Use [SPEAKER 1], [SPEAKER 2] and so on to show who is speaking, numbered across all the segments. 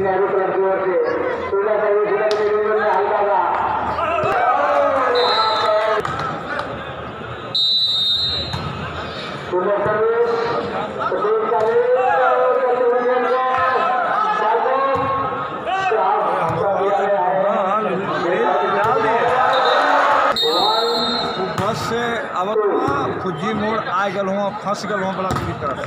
[SPEAKER 1] Nehru club की ओर से सुलह service में हल्का था सुलह सर्विस
[SPEAKER 2] बस से अब खुजी मोड़ आ गल हूँ फंस गल हूँ बड़ा पूरी तरह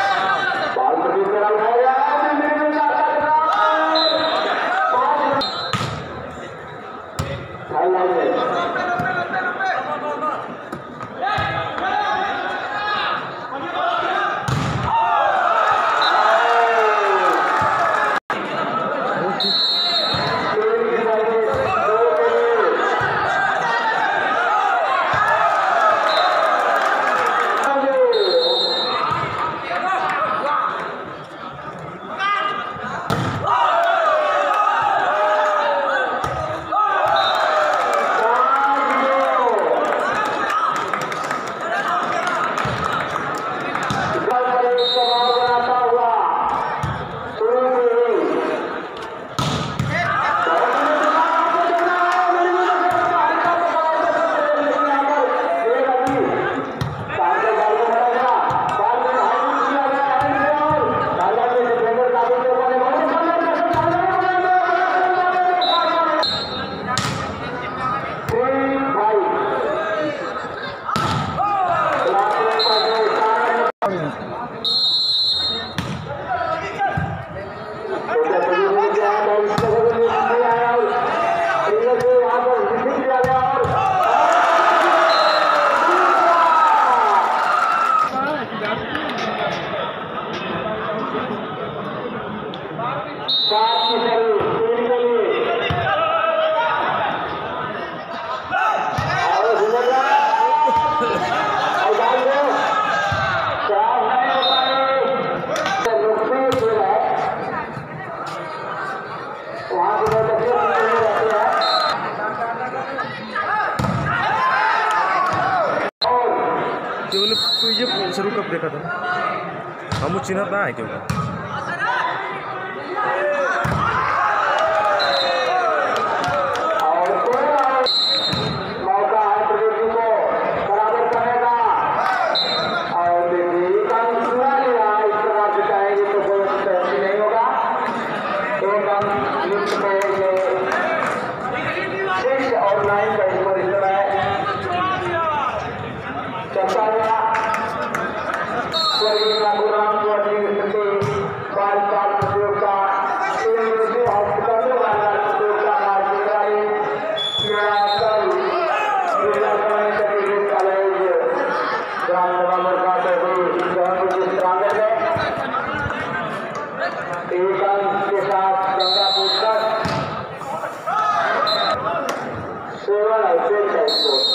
[SPEAKER 3] ये शुरू कब देखा था हम चिन्ह ना है क्यों
[SPEAKER 1] के साथ